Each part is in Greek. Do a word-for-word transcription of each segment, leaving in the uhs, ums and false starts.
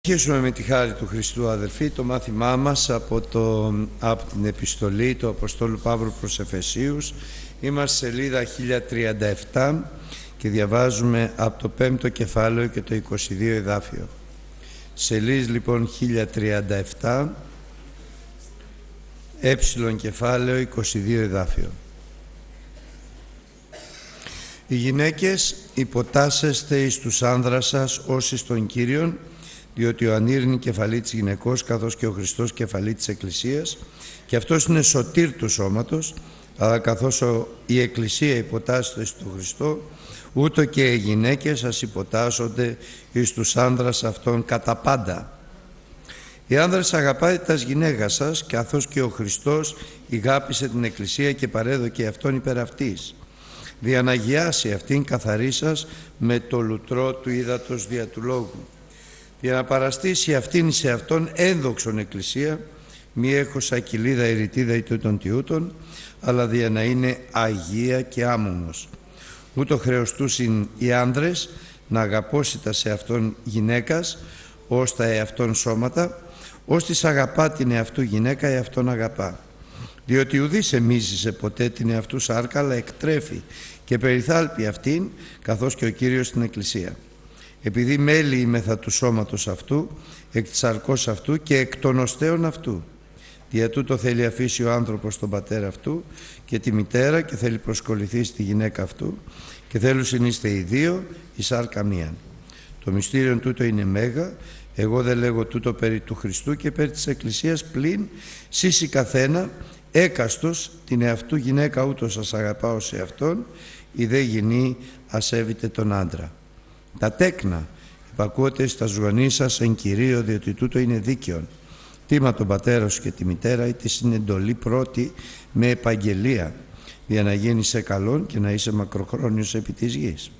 Αρχίσουμε με τη χάρη του Χριστού, αδελφοί, το μάθημά μας από, το, από την επιστολή του Αποστόλου Παύλου προς Εφεσίους. Είμαστε σελίδα χίλια τριάντα επτά και διαβάζουμε από το πέμπτο κεφάλαιο και το είκοσι δύο εδάφιο. Σελίδα λοιπόν χίλια τριάντα επτά, έψιλον κεφάλαιο, είκοσι δύο εδάφιο. Οι γυναίκες υποτάσσεστε εις τους άνδρας σας ως εις τον Κύριον, διότι ο ανήρ είναι κεφαλή της γυναικός, καθώς και ο Χριστός κεφαλή της Εκκλησίας, και αυτός είναι σωτήρ του σώματος. Αλλά καθώς η Εκκλησία υποτάσσεται στον Χριστό, ούτω και οι γυναίκες σας υποτάσσονται εις τους άνδρας αυτών κατά πάντα. Οι άνδρες αγαπάτε τας γυναίκας σας, καθώς και ο Χριστός ηγάπησε την Εκκλησία και παρέδωκε αυτόν υπέρ αυτής, δια να αγιάσει αυτήν καθαρή σας με το λουτρό του ύδατος δια του λόγου, για να παραστήσει αυτήν σε αυτόν ένδοξον Εκκλησία, μη έχωσα κοιλίδα ηρητίδα είτε των τιούτων, αλλά δια να είναι αγία και άμωμος. Ούτω χρεωστούσιν οι άνδρες να αγαπώσιτα σε αυτόν γυναίκας, ως τα εαυτόν σώματα, ως της αγαπά την εαυτού γυναίκα εαυτόν αγαπά. Διότι ουδής εμίζησε ποτέ την εαυτού σάρκα, αλλά εκτρέφει και περιθάλπει αυτήν, καθώς και ο Κύριος στην Εκκλησία. Επειδή μέλη είμεθα του σώματος αυτού, εκ της σαρκός αυτού και εκ των οστέων αυτού. Δια τούτο θέλει αφήσει ο άνθρωπος τον πατέρα αυτού και τη μητέρα, και θέλει προσκοληθεί στη γυναίκα αυτού, και θέλουν συνείστε οι δύο η σάρκα μίαν. Το μυστήριον τούτο είναι μέγα, εγώ δεν λέγω τούτο περί του Χριστού και περί της Εκκλησίας, πλην σύσι καθένα έκαστος την εαυτού γυναίκα, ούτως ας αγαπάω σε αυτόν, η δε γυνή ασέβητε τον άντρα. Τα τέκνα υπακούετε στα ζωγανή σας εν Κυρίω, διότι τούτο είναι δίκαιον. Τίμα τον πατέρα σου και τη μητέρα, είτε στην εντολή πρώτη με επαγγελία, για να γίνεις σε καλόν και να είσαι μακροχρόνιος επί της γης.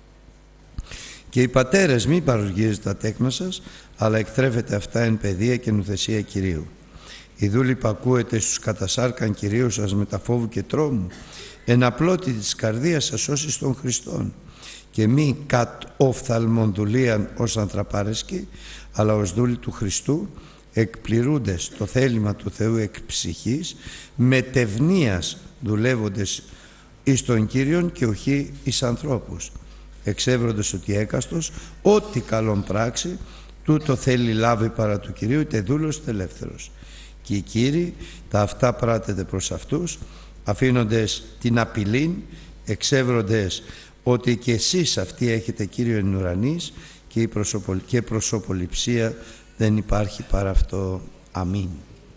Και οι πατέρες μη παροργίζετε τα τέκνα σας, αλλά εκθρέφετε αυτά εν παιδεία και νουθεσία Κυρίου. Η δούλη υπακούετε στους κατασάρκαν Κυρίου σας με τα φόβου και τρόμου, εν απλώτη της καρδίας σας ως εις των Χριστών, και μη κατ οφθαλμον δουλείαν ως ανθραπάρεσκοι, αλλά ως δούλοι του Χριστού, εκπληρούντες το θέλημα του Θεού εκ ψυχής, μετευνίας δουλεύοντες εις τον Κύριον και οχι εις ανθρώπους, εξεύροντες ότι έκαστος ό,τι καλόν πράξη, τούτο θέλει λάβει παρά του Κυρίου, είτε δούλος είτε ελεύθερος. Και οι Κύριοι τα αυτά πράτετε προς αυτούς, αφήνοντες την απειλήν, εξεύροντες ότι και εσείς αυτοί έχετε Κύριο εν ουρανής, και η προσωπολ... και προσωποληψία δεν υπάρχει παρά αυτό. Αμήν.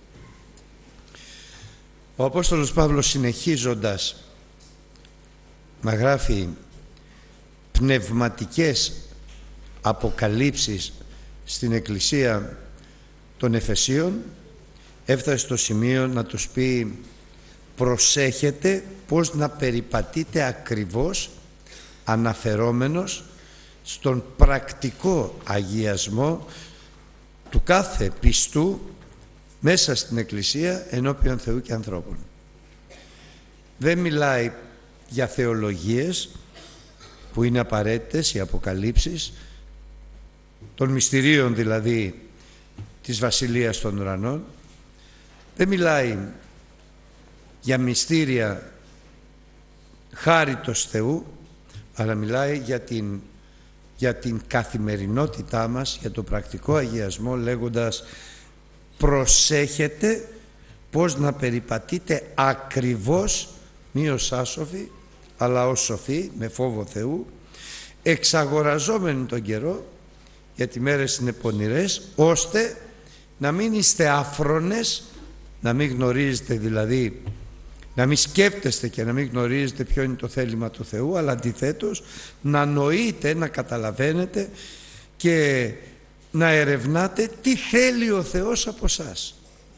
Ο Απόστολος Παύλος, συνεχίζοντας να γράφει πνευματικές αποκαλύψεις στην Εκκλησία των Εφεσίων, έφτασε στο σημείο να τους πει: προσέχετε πώς να περιπατείτε ακριβώς, αναφερόμενος στον πρακτικό αγιασμό του κάθε πιστού μέσα στην Εκκλησία ενώπιον Θεού και ανθρώπων. Δεν μιλάει για θεολογίες που είναι απαραίτητες, οι αποκαλύψεις των μυστηρίων δηλαδή της Βασιλείας των Ουρανών. Δεν μιλάει για μυστήρια χάριτος Θεού, αλλά μιλάει για την, για την καθημερινότητά μας, για το πρακτικό αγιασμό, λέγοντας: προσέχετε πώς να περιπατείτε ακριβώς, μη ως άσοφοι, αλλά ως σοφοί, με φόβο Θεού, εξαγοραζόμενοι τον καιρό, γιατί μέρες είναι πονηρές, ώστε να μην είστε άφρονες, να μην γνωρίζετε δηλαδή, να μην σκέφτεστε και να μην γνωρίζετε ποιο είναι το θέλημα του Θεού, αλλά αντιθέτως να νοείτε, να καταλαβαίνετε και να ερευνάτε τι θέλει ο Θεός από σας.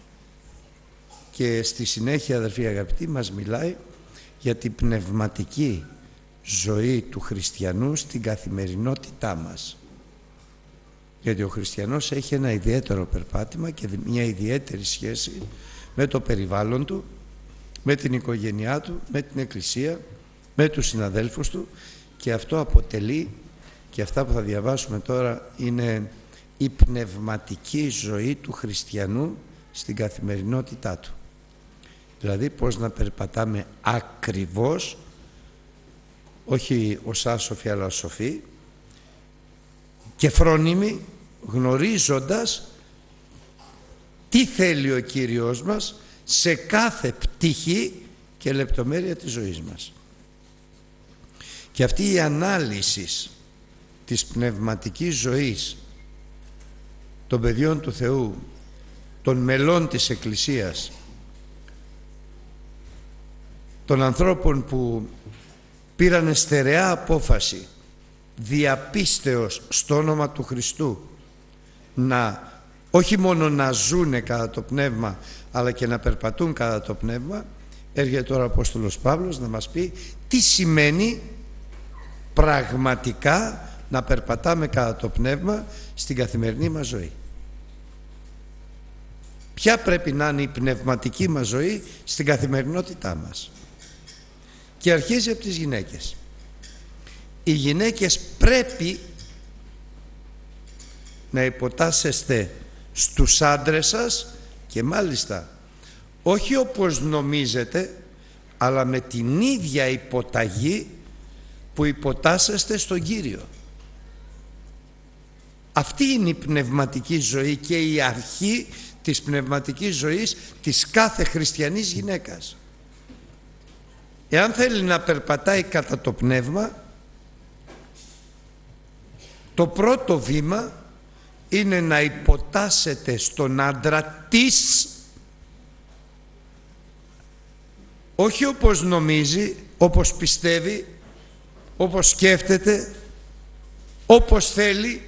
Και στη συνέχεια, αδερφοί αγαπητοί, μας μιλάει για την πνευματική ζωή του χριστιανού στην καθημερινότητά μας. Γιατί ο χριστιανός έχει ένα ιδιαίτερο περπάτημα και μια ιδιαίτερη σχέση με το περιβάλλον του, με την οικογένειά του, με την Εκκλησία, με τους συναδέλφους του, και αυτό αποτελεί, και αυτά που θα διαβάσουμε τώρα είναι η πνευματική ζωή του χριστιανού στην καθημερινότητά του. Δηλαδή πώς να περπατάμε ακριβώς, όχι ως άσοφοι αλλά ως σοφοί, και φρόνιμοι, γνωρίζοντας τι θέλει ο Κύριος μας σε κάθε πτυχή και λεπτομέρεια της ζωής μας. Και αυτή η ανάλυση της πνευματικής ζωής των παιδιών του Θεού, των μελών της Εκκλησίας, των ανθρώπων που πήραν στερεά απόφαση διαπίστεως στο όνομα του Χριστού να όχι μόνο να ζούνε κατά το πνεύμα αλλά και να περπατούν κατά το πνεύμα, έρχεται τώρα ο Απόστολος Παύλος να μας πει τι σημαίνει πραγματικά να περπατάμε κατά το πνεύμα στην καθημερινή μας ζωή. Ποια πρέπει να είναι η πνευματική μας ζωή στην καθημερινότητά μας. Και αρχίζει από τις γυναίκες. Οι γυναίκες πρέπει να υποτάσσεστε στους άντρες σας, και μάλιστα όχι όπως νομίζετε, αλλά με την ίδια υποταγή που υποτάσσεστε στον Κύριο. Αυτή είναι η πνευματική ζωή και η αρχή της πνευματικής ζωής της κάθε χριστιανής γυναίκας. Εάν θέλει να περπατάει κατά το πνεύμα, το πρώτο βήμα είναι να υποτάσσεται στον άντρα της, όχι όπως νομίζει, όπως πιστεύει, όπως σκέφτεται, όπως θέλει,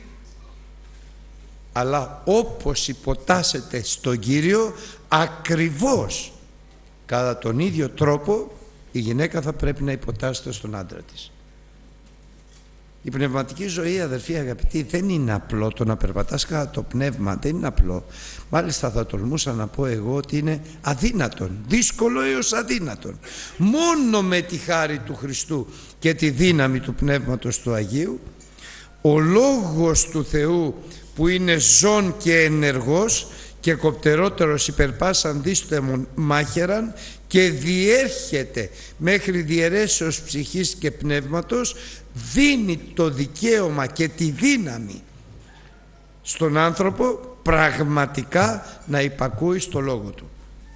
αλλά όπως υποτάσσεται στον Κύριο, ακριβώς κατά τον ίδιο τρόπο η γυναίκα θα πρέπει να υποτάσσεται στον άντρα της. Η πνευματική ζωή, αδερφοί αγαπητοί, δεν είναι απλό το να περπατάς κατά το πνεύμα, δεν είναι απλό. Μάλιστα θα τολμούσα να πω εγώ ότι είναι αδύνατον, δύσκολο έως αδύνατον. Μόνο με τη χάρη του Χριστού και τη δύναμη του Πνεύματος του Αγίου, ο Λόγος του Θεού που είναι ζών και ενεργός και κοπτερότερος υπερπάσαν δίστεμον μάχαιραν και διέρχεται μέχρι διαιρέσεως ψυχής και πνεύματος, δίνει το δικαίωμα και τη δύναμη στον άνθρωπο πραγματικά να υπακούει στο Λόγο του.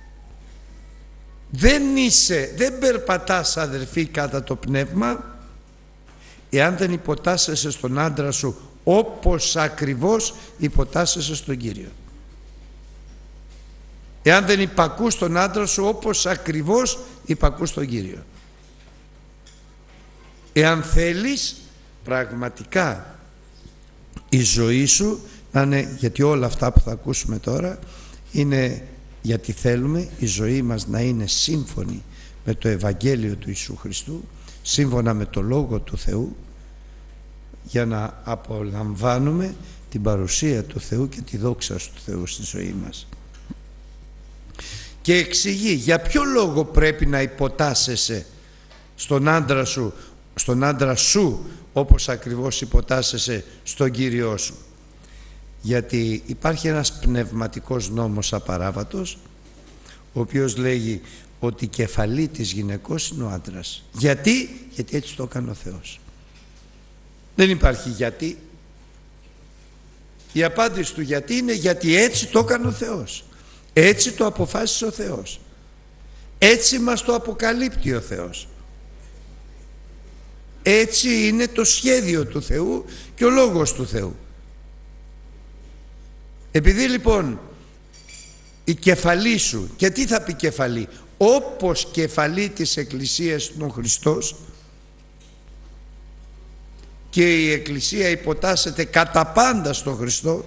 Δεν είσαι, δεν περπατάς αδερφοί κατά το πνεύμα εάν δεν υποτάσσεσαι στον άντρα σου όπως ακριβώς υποτάσσεσαι στον Κύριο. Εάν δεν υπακούς τον άντρα σου όπως ακριβώς υπακούς τον Κύριο. Εάν θέλεις πραγματικά η ζωή σου να είναι, γιατί όλα αυτά που θα ακούσουμε τώρα είναι γιατί θέλουμε η ζωή μας να είναι σύμφωνη με το Ευαγγέλιο του Ιησού Χριστού, σύμφωνα με το Λόγο του Θεού, για να απολαμβάνουμε την παρουσία του Θεού και τη δόξα του Θεού στη ζωή μας. Και εξηγεί για ποιο λόγο πρέπει να υποτάσσεσαι στον άντρα σου, στον άντρα σου όπως ακριβώς υποτάσσεσαι στον Κύριό σου. Γιατί υπάρχει ένας πνευματικός νόμος απαράβατος, ο οποίος λέγει ότι η κεφαλή της γυναικός είναι ο άντρας. Γιατί? Γιατί έτσι το έκανε ο Θεός. Δεν υπάρχει γιατί. Η απάντηση του γιατί είναι γιατί έτσι το έκανε ο Θεός. Έτσι το αποφάσισε ο Θεός. Έτσι μας το αποκαλύπτει ο Θεός. Έτσι είναι το σχέδιο του Θεού και ο Λόγος του Θεού. Επειδή λοιπόν η κεφαλή σου, και τι θα πει κεφαλή, όπως κεφαλή της Εκκλησίας είναι ο Χριστός, και η Εκκλησία υποτάσσεται κατά πάντα στον Χριστό,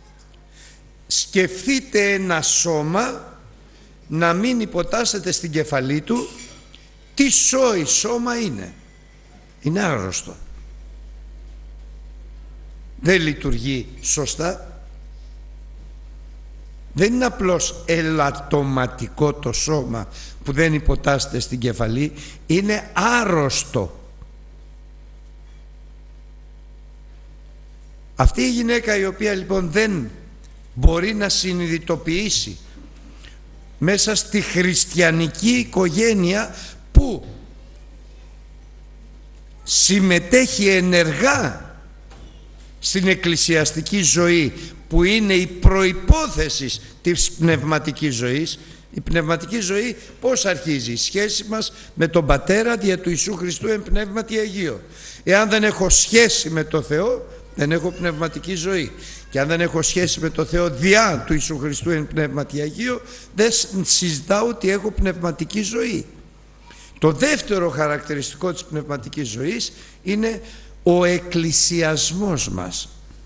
σκεφτείτε ένα σώμα να μην υποτάσσεται στην κεφαλή του. Τι σώη σώμα είναι? Είναι άρρωστο, δεν λειτουργεί σωστά. Δεν είναι απλώς ελαττωματικό το σώμα που δεν υποτάσσεται στην κεφαλή, είναι άρρωστο. Αυτή η γυναίκα η οποία λοιπόν δεν μπορεί να συνειδητοποιήσει μέσα στη χριστιανική οικογένεια που συμμετέχει ενεργά στην εκκλησιαστική ζωή, που είναι η προϋπόθεση της πνευματικής ζωής. Η πνευματική ζωή πώς αρχίζει? Η σχέση μας με τον Πατέρα δια του Ιησού Χριστού εν πνεύματι Αγίο. Εάν δεν έχω σχέση με το Θεό, δεν έχω πνευματική ζωή. Και αν δεν έχω σχέση με το Θεό διά του Ιησού Χριστού εν πνεύματι Αγίο, δεν συζητάω ότι έχω πνευματική ζωή. Το δεύτερο χαρακτηριστικό της πνευματικής ζωής είναι ο εκκλησιασμός μας.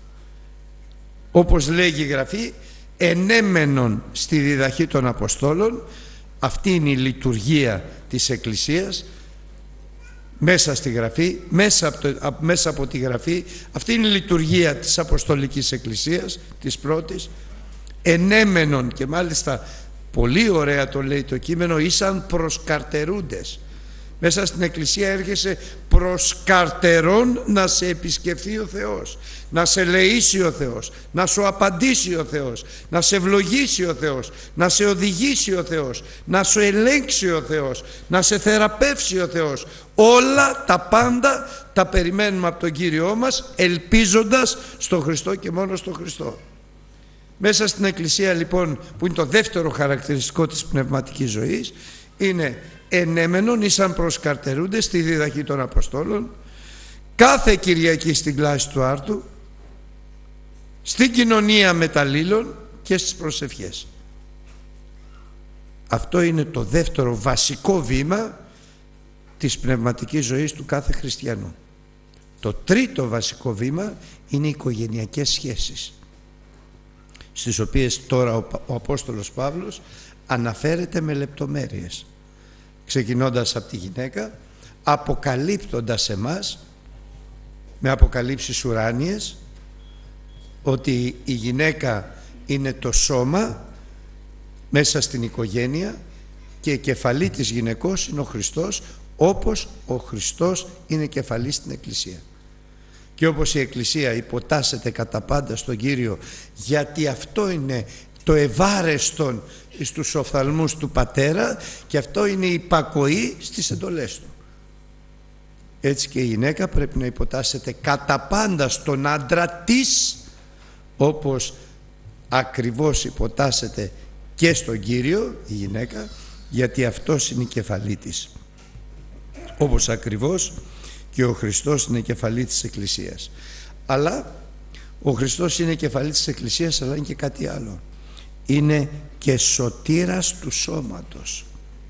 Όπως λέγει η Γραφή, ενέμενον στη διδαχή των Αποστόλων. Αυτή είναι η λειτουργία της Εκκλησίας μέσα στη Γραφή, μέσα από, το, μέσα από τη Γραφή. Αυτή είναι η λειτουργία της Αποστολικής Εκκλησίας, της πρώτης. Ενέμενον, και μάλιστα πολύ ωραία το λέει το κείμενο, ήσαν προσκαρτερούντες. Μέσα στην Εκκλησία έρχεσαι προς καρτερών να σε επισκεφθεί ο Θεός, να σε ελεήσει ο Θεός, να σου απαντήσει ο Θεός, να σε ευλογήσει ο Θεός, να σε οδηγήσει ο Θεός, να σου ελέγξει ο Θεός, να σε θεραπεύσει ο Θεός. Όλα τα πάντα τα περιμένουμε από τον Κύριό μας, ελπίζοντας στον Χριστό και μόνο στον Χριστό. Μέσα στην Εκκλησία λοιπόν, που είναι το δεύτερο χαρακτηριστικό της πνευματικής ζωής, είναι ενέμενον ήσαν προσκαρτερούντες στη διδαχή των Αποστόλων, κάθε Κυριακή στην κλάση του άρτου, στην κοινωνία μεταλλήλων και στις προσευχές. Αυτό είναι το δεύτερο βασικό βήμα της πνευματικής ζωής του κάθε χριστιανού. Το τρίτο βασικό βήμα είναι οι οικογενειακές σχέσεις, στις οποίες τώρα ο, ο Απόστολος Παύλος αναφέρεται με λεπτομέρειες, ξεκινώντας από τη γυναίκα, αποκαλύπτοντας εμάς με αποκαλύψεις ουράνιες ότι η γυναίκα είναι το σώμα μέσα στην οικογένεια και η κεφαλή της γυναικός είναι ο Χριστός, όπως ο Χριστός είναι κεφαλή στην Εκκλησία. Και όπως η Εκκλησία υποτάσσεται κατά πάντα στον Κύριο, γιατί αυτό είναι το ευάρεστον στους οφθαλμούς του Πατέρα και αυτό είναι η υπακοή στις εντολές του. Έτσι και η γυναίκα πρέπει να υποτάσσεται κατά πάντα στον άντρα της, όπως ακριβώς υποτάσσεται και στον Κύριο η γυναίκα, γιατί αυτός είναι η κεφαλή της, όπως ακριβώς και ο Χριστός είναι η κεφαλή της Εκκλησίας. Αλλά ο Χριστός είναι η κεφαλή της Εκκλησίας, αλλά είναι και κάτι άλλο. Είναι και σωτήρας του σώματος.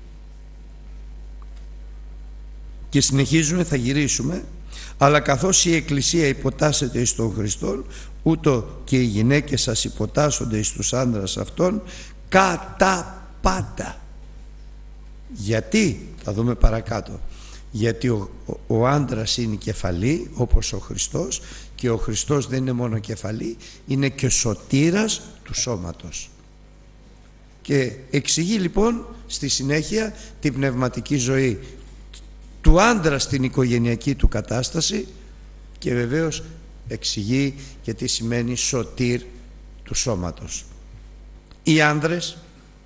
Και συνεχίζουμε, θα γυρίσουμε, αλλά καθώς η Εκκλησία υποτάσσεται εις τον Χριστόν, ούτω και οι γυναίκες σας υποτάσσονται εις τους άνδρας αυτών κατά πάντα. Γιατί? Θα δούμε παρακάτω. Γιατί ο, ο, ο άντρας είναι η κεφαλή, όπως ο Χριστός, και ο Χριστός δεν είναι μόνο κεφαλή, είναι και σωτήρας του σώματος. Και εξηγεί λοιπόν στη συνέχεια την πνευματική ζωή του άντρα στην οικογενειακή του κατάσταση και βεβαίως εξηγεί και τι σημαίνει σωτήρ του σώματος. Οι άνδρες,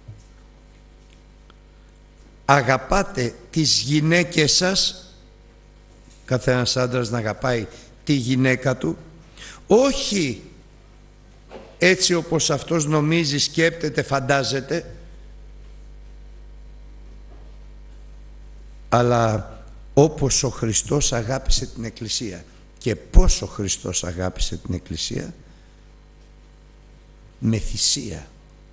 αγαπάτε τις γυναίκες σας, καθένας άντρας να αγαπάει τη γυναίκα του, όχι έτσι όπως αυτός νομίζει, σκέπτεται, φαντάζεται, αλλά όπως ο Χριστός αγάπησε την Εκκλησία. Και πώς ο Χριστός αγάπησε την Εκκλησία? Με θυσία.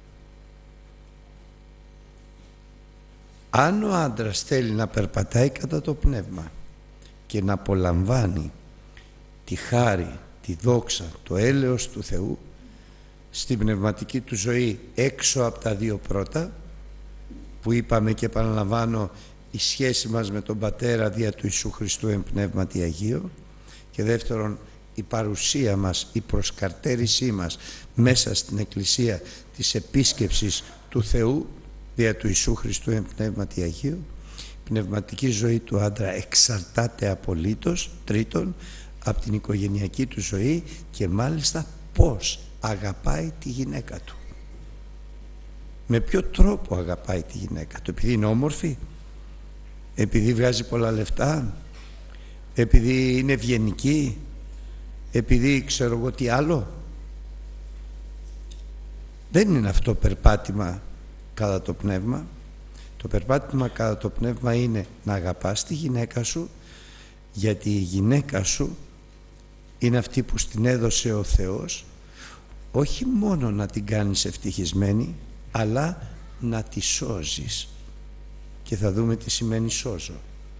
Αν ο άντρας θέλει να περπατάει κατά το πνεύμα και να απολαμβάνει τη χάρη, τη δόξα, το έλεος του Θεού στην πνευματική του ζωή έξω από τα δύο πρώτα που είπαμε και επαναλαμβάνω, η σχέση μας με τον Πατέρα δια του Ιησού Χριστού εν πνεύματι Αγίο, και δεύτερον η παρουσία μας, η προσκαρτέρησή μας μέσα στην Εκκλησία της επίσκεψης του Θεού δια του Ιησού Χριστού εν πνεύματι Αγίο, η πνευματική ζωή του άντρα εξαρτάται απολύτως, τρίτον, από την οικογενειακή του ζωή και μάλιστα πώς αγαπάει τη γυναίκα του. Με ποιο τρόπο αγαπάει τη γυναίκα του? Επειδή είναι όμορφη, επειδή βγάζει πολλά λεφτά, επειδή είναι ευγενική, επειδή ξέρω εγώ τι άλλο? Δεν είναι αυτό περπάτημα κατά το πνεύμα. Το περπάτημα κατά το πνεύμα είναι να αγαπάς τη γυναίκα σου, γιατί η γυναίκα σου είναι αυτή που στην έδωσε ο Θεός, όχι μόνο να την κάνεις ευτυχισμένη, αλλά να τη σώζεις. Και θα δούμε τι σημαίνει σώζω.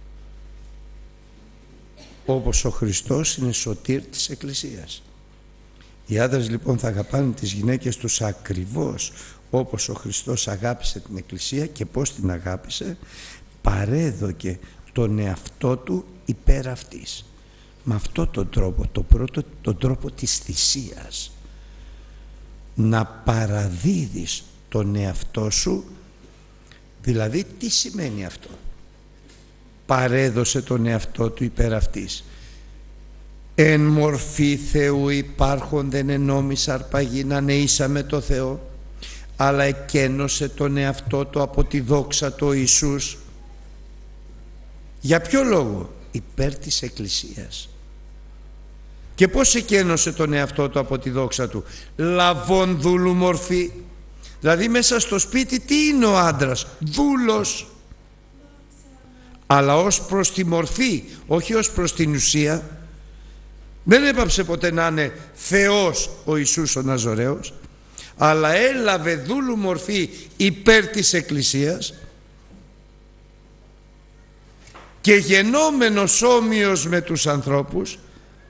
Όπως ο Χριστός είναι σωτήρ της Εκκλησίας. Οι άντρες λοιπόν θα αγαπάνε τις γυναίκες τους ακριβώς όπως ο Χριστός αγάπησε την Εκκλησία. Και πώς την αγάπησε? Παρέδωκε τον εαυτό του υπέρ αυτής. Με αυτόν τον τρόπο, το πρώτο, τον τρόπο της θυσίας. Να παραδίδεις τον εαυτό σου. Δηλαδή τι σημαίνει αυτό? Παρέδωσε τον εαυτό του υπέρ αυτής. Εν μορφή Θεού υπάρχοντεν εν νόμις αρπαγίναν ίσαμε το Θεό, αλλά εκένωσε τον εαυτό του από τη δόξα του ο Ιησούς. Για ποιο λόγο? Υπέρ της Εκκλησίας. Και πώς εκένωσε τον εαυτό του από τη δόξα του? Λαβών δούλου μορφή. Δηλαδή μέσα στο σπίτι τι είναι ο άντρας? Δούλος. Αλλά ως προς τη μορφή, όχι ως προς την ουσία. Δεν έπαψε ποτέ να είναι Θεός ο Ιησούς ο Ναζωραίος, αλλά έλαβε δούλου μορφή υπέρ της Εκκλησίας και γενόμενος όμοιος με τους ανθρώπους,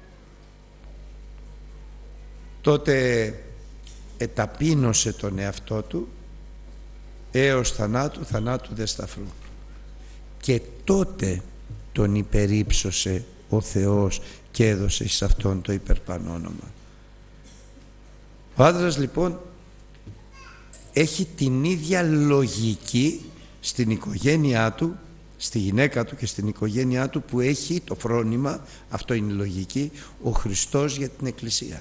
τότε εταπείνωσε τον εαυτό του έως θανάτου, θανάτου δε σταυρού. Και τότε τον υπερύψωσε ο Θεός και έδωσε σε αυτόν το υπερπάνω όνομα. Ο άντρας λοιπόν έχει την ίδια λογική στην οικογένειά του, στη γυναίκα του και στην οικογένειά του που έχει το φρόνημα, αυτό είναι η λογική, ο Χριστός για την Εκκλησία.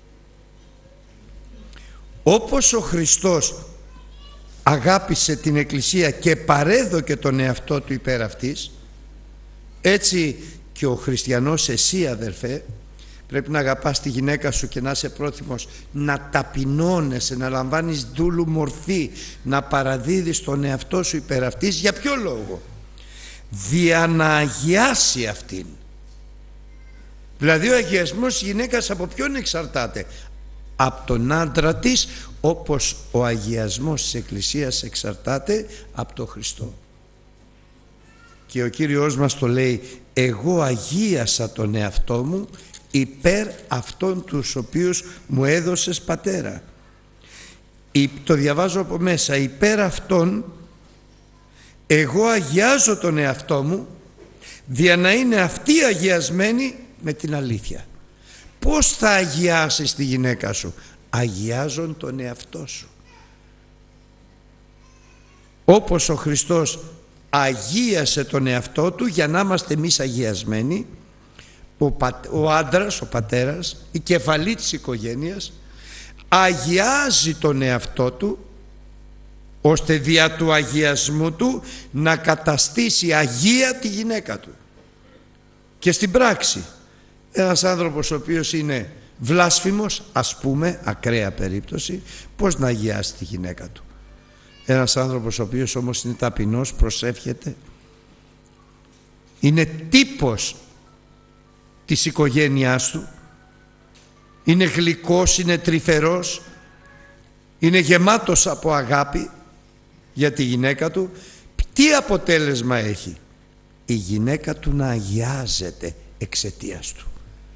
Όπως ο Χριστός αγάπησε την Εκκλησία και παρέδωκε τον εαυτό του υπέρ αυτής, έτσι και ο χριστιανός εσύ αδερφέ πρέπει να αγαπάς τη γυναίκα σου και να είσαι πρόθυμος να ταπεινώνεσαι, να λαμβάνεις δούλου μορφή, να παραδίδεις τον εαυτό σου υπέρ αυτής. Για ποιο λόγο? Δια να αγιάσει αυτήν. Δηλαδή ο αγιασμός της γυναίκας από ποιον εξαρτάται? Από τον άντρα της, όπως ο αγιασμός της Εκκλησίας εξαρτάται από τον Χριστό. Και ο Κύριος μας το λέει, εγώ αγίασα τον εαυτό μου υπέρ αυτών τους οποίους μου έδωσες πατέρα. Το διαβάζω από μέσα, υπέρ αυτών εγώ αγιάζω τον εαυτό μου, δια να είναι αυτοί αγιασμένοι με την αλήθεια. Πώς θα αγιάσεις τη γυναίκα σου? Αγιάζον τον εαυτό σου. Όπως ο Χριστός αγίασε τον εαυτό του για να είμαστε εμείς αγιασμένοι, ο, πα, ο άντρας, ο πατέρας, η κεφαλή της οικογένειας αγιάζει τον εαυτό του ώστε δια του αγιασμού του να καταστήσει αγία τη γυναίκα του. Και στην πράξη ένας άνθρωπος ο οποίος είναι βλάσφημος, ας πούμε, ακραία περίπτωση, πώς να αγιάσει τη γυναίκα του? Ένας άνθρωπος ο οποίος όμως είναι ταπεινός, προσεύχεται, είναι τύπος της οικογένειάς του, είναι γλυκός, είναι τρυφερός, είναι γεμάτος από αγάπη για τη γυναίκα του, τι αποτέλεσμα έχει? Η γυναίκα του να αγιάζεται εξαιτίας του.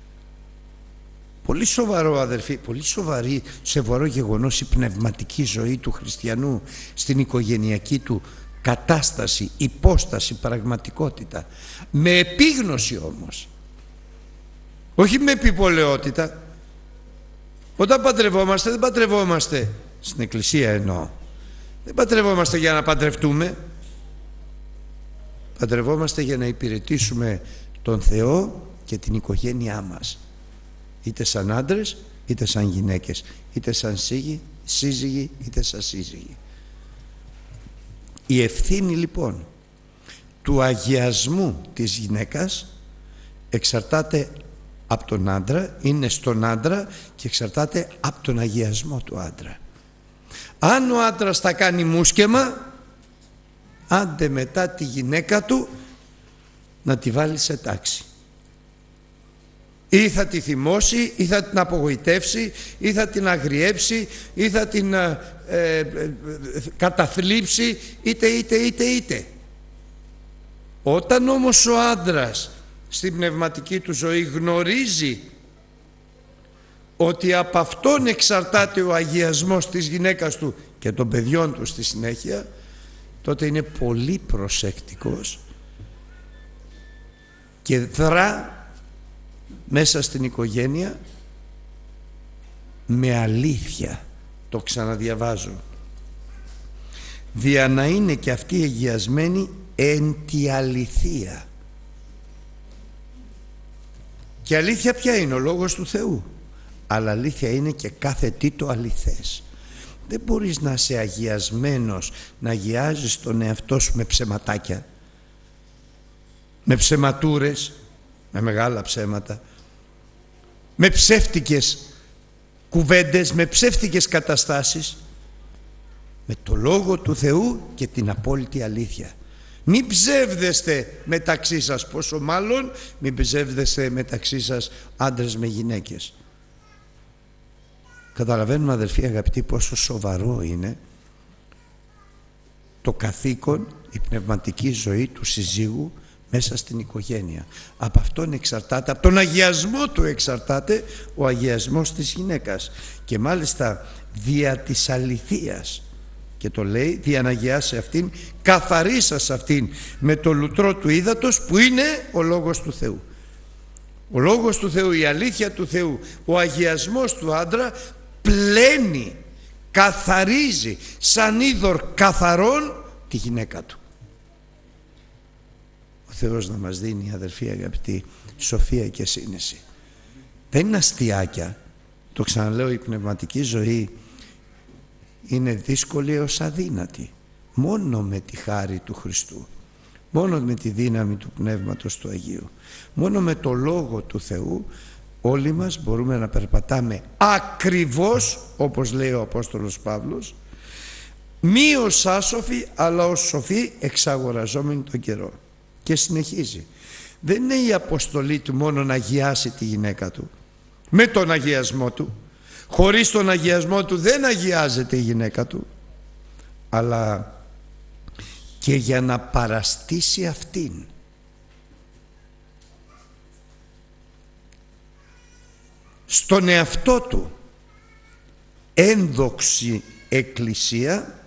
Πολύ σοβαρό αδερφοί, πολύ σοβαρή, σοβαρό γεγονός η πνευματική ζωή του χριστιανού στην οικογενειακή του κατάσταση, υπόσταση, πραγματικότητα. Με επίγνωση όμως, όχι με επιπολαιότητα. Όταν παντρευόμαστε, δεν παντρευόμαστε, στην Εκκλησία εννοώ, δεν παντρευόμαστε για να παντρευτούμε. Παντρευόμαστε για να υπηρετήσουμε τον Θεό και την οικογένειά μας, είτε σαν άντρες είτε σαν γυναίκες, είτε σαν σύζυγοι, σύζυγοι είτε σαν σύζυγοι. Η ευθύνη λοιπόν του αγιασμού της γυναίκας εξαρτάται από τον άντρα, είναι στον άντρα και εξαρτάται από τον αγιασμό του άντρα. Αν ο άντρας θα κάνει μουσκεμα, άντε μετά τη γυναίκα του να τη βάλει σε τάξη. Ή θα τη θυμώσει, ή θα την απογοητεύσει, ή θα την αγριέψει, ή θα την ε, ε, ε, καταθλίψει, είτε είτε είτε είτε. Όταν όμως ο άντρας στην πνευματική του ζωή γνωρίζει ότι από αυτόν εξαρτάται ο αγιασμός της γυναίκας του και των παιδιών του στη συνέχεια, τότε είναι πολύ προσεκτικός και δρά μέσα στην οικογένεια με αλήθεια. Το ξαναδιαβάζω. Δια να είναι και αυτοί αγιασμένοι εν τη αληθεία. Και αλήθεια ποια είναι? Ο λόγος του Θεού. Αλλά αλήθεια είναι και κάθε τι το αληθές. Δεν μπορείς να είσαι αγιασμένος, να αγιάζεις τον εαυτό σου με ψεματάκια, με ψεματούρες, με μεγάλα ψέματα, με ψεύτικες κουβέντες, με ψεύτικες καταστάσεις, με το Λόγο του Θεού και την απόλυτη αλήθεια. Μην ψεύδεστε μεταξύ σας, πόσο μάλλον μην ψεύδεστε μεταξύ σας άντρες με γυναίκες. Καταλαβαίνουμε, αδελφοί αγαπητοί, πόσο σοβαρό είναι το καθήκον, η πνευματική ζωή του συζύγου μέσα στην οικογένεια. Από αυτόν εξαρτάται, από τον αγιασμό του εξαρτάται ο αγιασμός της γυναίκας. Και μάλιστα δια της αληθείας. Και το λέει, δια να αγιάσει αυτήν, καθαρίσας αυτήν με το λουτρό του ύδατος που είναι ο Λόγος του Θεού. Ο Λόγος του Θεού, η αλήθεια του Θεού, ο αγιασμός του άντρα πλένει, καθαρίζει σαν είδωρ καθαρόν τη γυναίκα του. Ο Θεός να μας δίνει, αδελφοί αγαπητοί, σοφία και σύνεση. Δεν είναι αστιάκια. Το ξαναλέω, η πνευματική ζωή είναι δύσκολη έως αδύνατη. Μόνο με τη χάρη του Χριστού, μόνο με τη δύναμη του Πνεύματος του Αγίου, μόνο με το Λόγο του Θεού όλοι μας μπορούμε να περπατάμε ακριβώς όπως λέει ο Απόστολος Παύλος, μη ως άσοφοι αλλά ως σοφοί εξαγοραζόμενοι τον καιρό. Και συνεχίζει. Δεν είναι η αποστολή του μόνο να αγιάσει τη γυναίκα του με τον αγιασμό του. Χωρίς τον αγιασμό του δεν αγιάζεται η γυναίκα του, αλλά και για να παραστήσει αυτήν. Στον εαυτό του ένδοξη εκκλησία,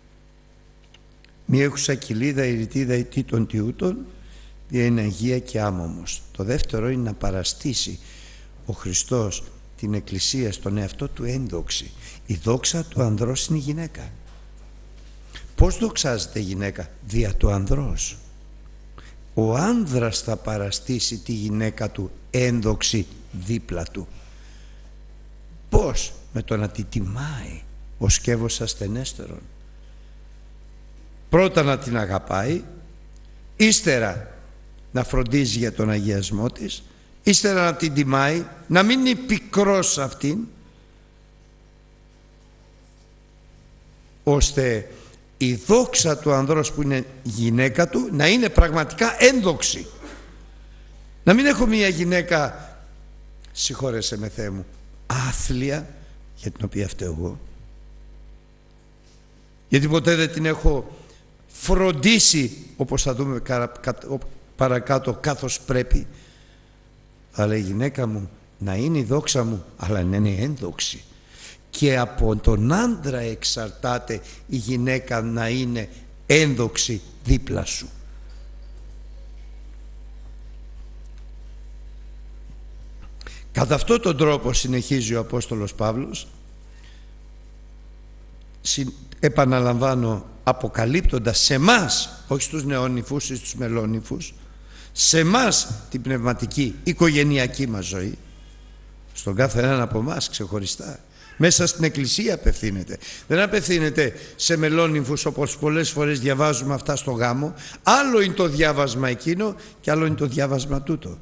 μη έχουσα κοιλίδα ηρητίδα ή τίτων τιούτων, δια είναι αγία και άμωμος. Το δεύτερο είναι να παραστήσει ο Χριστός την εκκλησία στον εαυτό του ένδοξη. Η δόξα του ανδρός είναι η γυναίκα. Πώς δοξάζεται η γυναίκα? Δια του ανδρός. Ο άνδρας θα παραστήσει τη γυναίκα του ένδοξη δίπλα του. Πώς? Με το να τη τιμάει ο σκεύος ασθενέστερον. Πρώτα να την αγαπάει, ύστερα να φροντίζει για τον αγιασμό της, ύστερα να την τιμάει, να μην είναι πικρός σε αυτήν, ώστε η δόξα του ανδρός που είναι γυναίκα του να είναι πραγματικά ένδοξη. Να μην έχω μια γυναίκα, συγχώρεσέ με Θεέ μου, άθλια, για την οποία φταίω εγώ, γιατί ποτέ δεν την έχω φροντίσει όπως θα δούμε παρακάτω καθώς πρέπει. Αλλά η γυναίκα μου να είναι η δόξα μου, αλλά να είναι ένδοξη. Και από τον άντρα εξαρτάται η γυναίκα να είναι ένδοξη δίπλα σου. Κατά αυτόν τον τρόπο, συνεχίζει ο Απόστολος Παύλος, επαναλαμβάνω, αποκαλύπτοντας σε εμάς, όχι στους νεόνυφους ή στους μελόνυφους, σε μας την πνευματική, οικογενειακή μας ζωή, στον κάθε έναν από εμάς ξεχωριστά. Μέσα στην Εκκλησία απευθύνεται. Δεν απευθύνεται σε μελόνυμφους όπως πολλές φορές διαβάζουμε αυτά στο γάμο. Άλλο είναι το διάβασμα εκείνο και άλλο είναι το διάβασμα τούτο.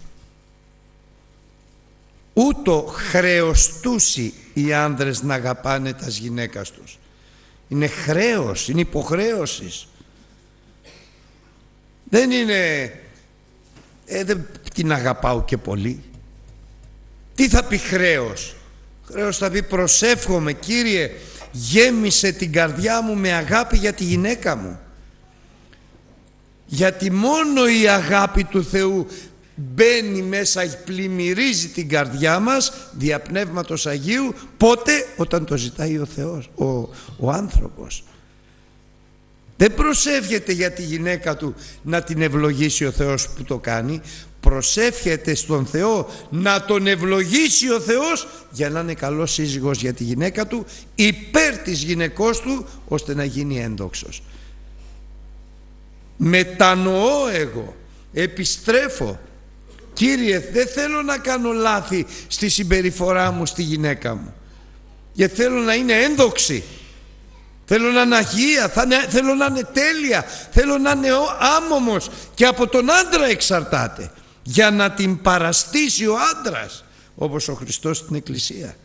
Ούτω χρεωστούσι οι άνδρες να αγαπάνε τας γυναίκας τους. Είναι χρέος, είναι υποχρέωσης. Δεν είναι ε, δεν την αγαπάω και πολύ. Τι θα πει χρέος? Χρέος θα πει προσεύχομαι, Κύριε, γέμισε την καρδιά μου με αγάπη για τη γυναίκα μου. Γιατί μόνο η αγάπη του Θεού μπαίνει μέσα, πλημμυρίζει την καρδιά μας δια Πνεύματος Αγίου. Πότε? Όταν το ζητάει ο Θεός, ο, ο άνθρωπος. Δεν προσεύχεται για τη γυναίκα του να την ευλογήσει ο Θεός που το κάνει. Προσεύχεται στον Θεό να τον ευλογήσει ο Θεός για να είναι καλός σύζυγος για τη γυναίκα του, υπέρ της γυναικός του, ώστε να γίνει ένδοξος. Μετανοώ εγώ, επιστρέφω. Κύριε, δεν θέλω να κάνω λάθη στη συμπεριφορά μου στη γυναίκα μου, γιατί θέλω να είναι ένδοξη. Θέλω να είναι αγία, θέλω να είναι τέλεια, θέλω να είναι άμωμος και από τον άντρα εξαρτάται, για να την παραστήσει ο άντρας, όπως ο Χριστός στην Εκκλησία,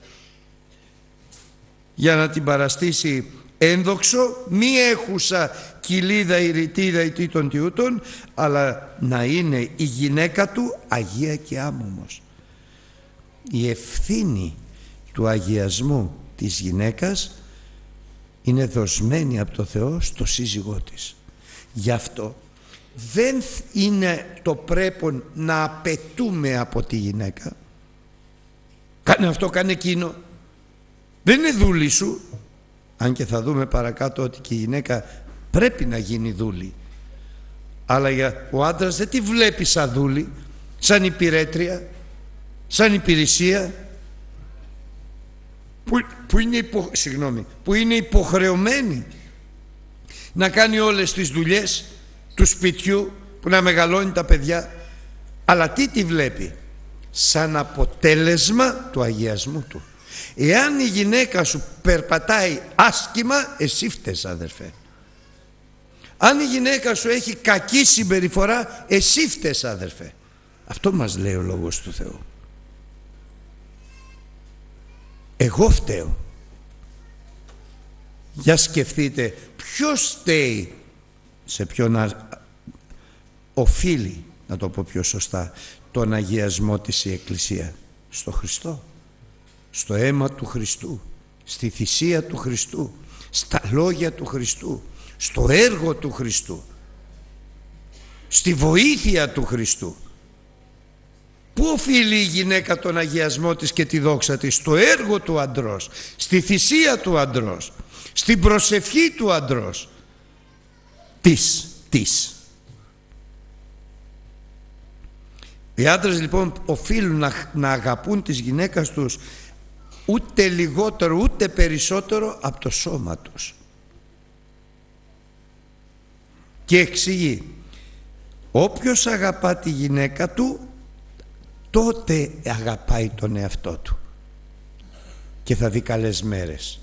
για να την παραστήσει ένδοξο, μη έχουσα κοιλίδα ή ρητίδα ή τίτων τιούτων, αλλά να είναι η γυναίκα του αγία και άμωμος. Η ευθύνη του αγιασμού της γυναίκας είναι δοσμένη από το Θεό στο σύζυγό της. Γι' αυτό δεν είναι το πρέπον να απαιτούμε από τη γυναίκα. Κάνε αυτό, κάνε εκείνο. Δεν είναι δούλη σου. Αν και θα δούμε παρακάτω ότι και η γυναίκα πρέπει να γίνει δούλη. Αλλά για ο άντρας δεν τη βλέπει σαν δούλη, σαν υπηρέτρια, σαν υπηρεσία, που, που, είναι υπο, συγγνώμη, που είναι υποχρεωμένη να κάνει όλες τις δουλειές του σπιτιού, που να μεγαλώνει τα παιδιά. Αλλά τι τη βλέπει? Σαν αποτέλεσμα του αγιασμού του. Εάν η γυναίκα σου περπατάει άσκημα, εσύ φταίς, αδερφέ. Αν η γυναίκα σου έχει κακή συμπεριφορά, εσύ φταίς, αδερφέ. Αυτό μας λέει ο Λόγος του Θεού. Εγώ φταίω. Για σκεφτείτε ποιος φταίει, σε ποιον α... οφείλει, να το πω πιο σωστά, τον αγιασμό της η Εκκλησία? Στο Χριστό, στο αίμα του Χριστού, στη θυσία του Χριστού, στα λόγια του Χριστού, στο έργο του Χριστού, στη βοήθεια του Χριστού. Πού οφείλει η γυναίκα τον αγιασμό της και τη δόξα της? Στο έργο του αντρός, στη θυσία του αντρός, στην προσευχή του αντρός. Της, της. Οι άντρες λοιπόν οφείλουν να, να αγαπούν τις γυναίκες τους ούτε λιγότερο ούτε περισσότερο από το σώμα τους. Και εξηγεί, όποιος αγαπά τη γυναίκα του, τότε αγαπάει τον εαυτό του και θα δει καλές μέρες.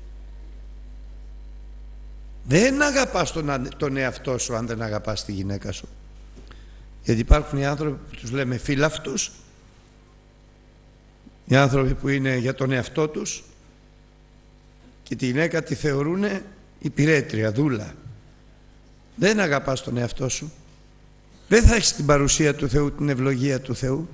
Δεν αγαπάς τον, τον εαυτό σου αν δεν αγαπάς τη γυναίκα σου. Γιατί υπάρχουν οι άνθρωποι που τους λέμε φύλαυτους, οι άνθρωποι που είναι για τον εαυτό τους και τη γυναίκα τη θεωρούν υπηρέτρια, δούλα. Δεν αγαπάς τον εαυτό σου. Δεν θα έχεις την παρουσία του Θεού, την ευλογία του Θεού.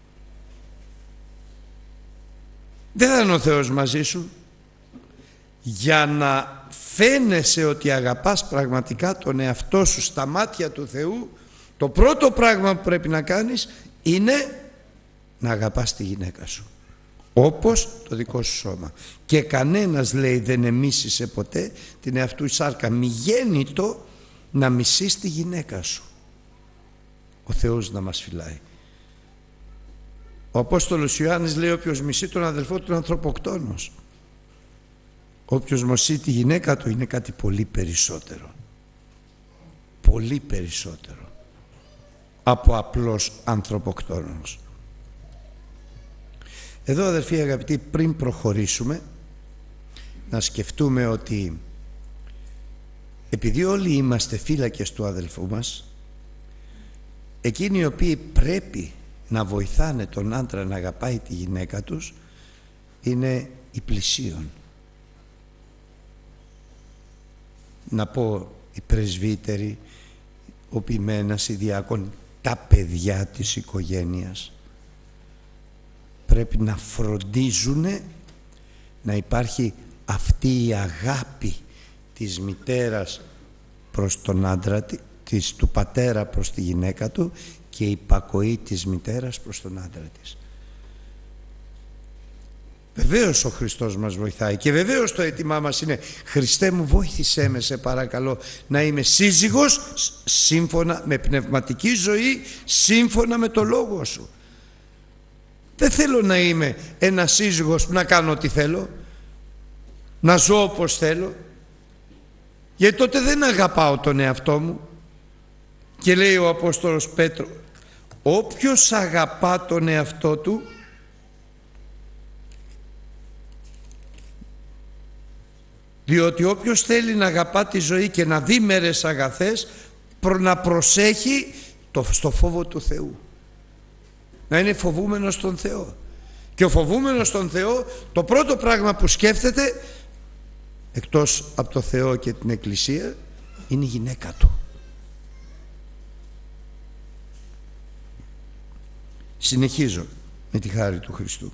Δεν θα είναι ο Θεός μαζί σου. Για να φαίνεσαι ότι αγαπάς πραγματικά τον εαυτό σου στα μάτια του Θεού, το πρώτο πράγμα που πρέπει να κάνεις είναι να αγαπάς τη γυναίκα σου όπως το δικό σου σώμα. Και κανένας, λέει, δεν εμίσησε ποτέ την εαυτού σάρκα. Μη γέννητο να μισείς τη γυναίκα σου. Ο Θεός να μας φυλάει. Ο Απόστολος Ιωάννης λέει, όποιος μισεί τον αδελφό του είναι ανθρωποκτόνος. Όποιος μισεί τη γυναίκα του είναι κάτι πολύ περισσότερο. Πολύ περισσότερο. από απλός ανθρωποκτόνος. Εδώ, αδερφοί αγαπητοί, πριν προχωρήσουμε, να σκεφτούμε ότι επειδή όλοι είμαστε φύλακες του αδελφού μας, εκείνοι οι οποίοι πρέπει να βοηθάνε τον άντρα να αγαπάει τη γυναίκα τους είναι οι πλησίον. Να πω οι πρεσβύτεροι, ο ποιμένας, οι διάκονοι, τα παιδιά της οικογένειας πρέπει να φροντίζουν να υπάρχει αυτή η αγάπη της μητέρας προς τον άντρα της, του πατέρα προς τη γυναίκα του, και η υπακοή της μητέρας προς τον άντρα της. Βεβαίως ο Χριστός μας βοηθάει και βεβαίως το αίτημά μας είναι: Χριστέ μου, βοήθησέ με, σε παρακαλώ, να είμαι σύζυγος σύμφωνα με πνευματική ζωή, σύμφωνα με το Λόγο Σου. Δεν θέλω να είμαι ένα σύζυγος που να κάνω ό,τι θέλω, να ζω όπως θέλω, γιατί τότε δεν αγαπάω τον εαυτό μου. Και λέει ο Απόστολος Πέτρο: όποιος αγαπά τον εαυτό του, διότι όποιος θέλει να αγαπά τη ζωή και να δει μέρες αγαθές, προ να προσέχει το, στο φόβο του Θεού, να είναι φοβούμενος τον Θεό. Και ο φοβούμενος τον Θεό, το πρώτο πράγμα που σκέφτεται εκτός από το Θεό και την Εκκλησία είναι η γυναίκα του. Συνεχίζω με τη χάρη του Χριστού.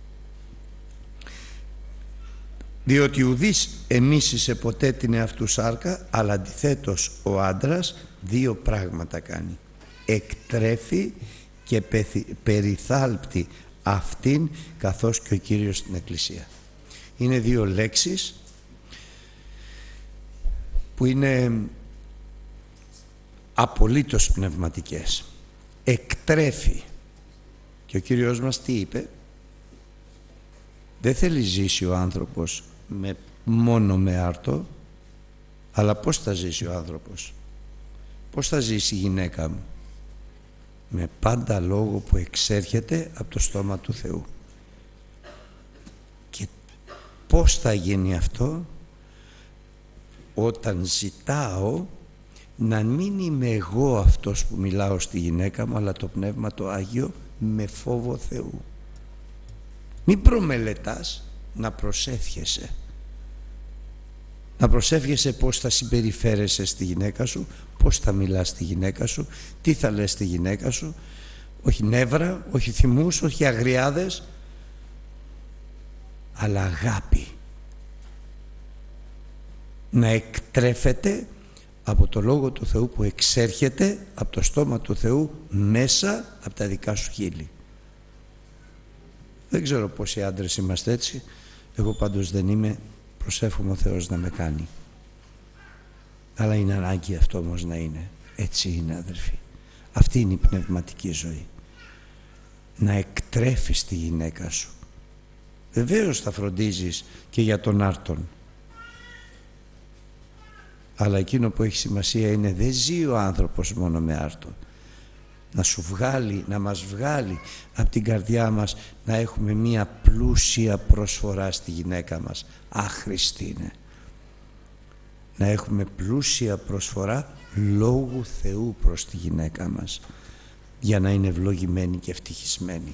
Διότι ουδής εμίσησε ποτέ την εαυτού σάρκα, αλλά αντιθέτως ο άντρας δύο πράγματα κάνει: εκτρέφει και περιθάλπτει αυτήν, καθώς και ο Κύριος στην Εκκλησία. Είναι δύο λέξεις που είναι απολύτως πνευματικές. Εκτρέφει. Και ο Κύριος μας τι είπε? Δεν θέλει ζήσει ο άνθρωπος με, μόνο με άρτο, αλλά πώς θα ζήσει ο άνθρωπος? Πώς θα ζήσει η γυναίκα μου? Με πάντα λόγο που εξέρχεται από το στόμα του Θεού. Και πώς θα γίνει αυτό? Όταν ζητάω να μην είμαι εγώ αυτός που μιλάω στη γυναίκα μου, αλλά το Πνεύμα το Άγιο, με φόβο Θεού. Μην προμελετάς, να προσεύχεσαι. Να προσεύχεσαι πώς θα συμπεριφέρεσαι στη γυναίκα σου, πώς θα μιλάς στη γυναίκα σου, τι θα λες στη γυναίκα σου. Όχι νεύρα, όχι θυμούς, όχι αγριάδες, αλλά αγάπη. Να εκτρέφεται από το Λόγο του Θεού που εξέρχεται από το στόμα του Θεού μέσα από τα δικά σου χείλη. Δεν ξέρω πόσοι άντρες είμαστε έτσι. Εγώ πάντως δεν είμαι. Προσεύχομαι ο Θεός να με κάνει. Αλλά είναι ανάγκη αυτό όμως να είναι. Έτσι είναι, αδερφοί. Αυτή είναι η πνευματική ζωή. Να εκτρέφεις τη γυναίκα σου. Βεβαίως θα φροντίζεις και για τον άρτον. Αλλά εκείνο που έχει σημασία είναι: δεν ζει ο άνθρωπος μόνο με άρτο. Να σου βγάλει, να μας βγάλει από την καρδιά μας, να έχουμε μία πλούσια προσφορά στη γυναίκα μας. Άχρηστη είναι. Να έχουμε πλούσια προσφορά λόγου Θεού προς τη γυναίκα μας, για να είναι ευλογημένη και ευτυχισμένη.